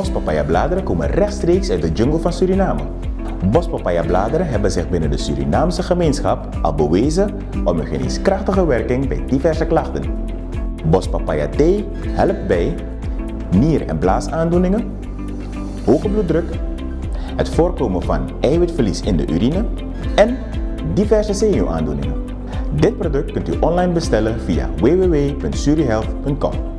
Bospapaya-bladeren komen rechtstreeks uit de jungle van Suriname. Bospapaya-bladeren hebben zich binnen de Surinaamse gemeenschap al bewezen om een geneeskrachtige werking bij diverse klachten. Bospapaya-thee helpt bij nier- en blaasaandoeningen, hoge bloeddruk, het voorkomen van eiwitverlies in de urine en diverse zenuwaandoeningen. Dit product kunt u online bestellen via www.surihealth.com.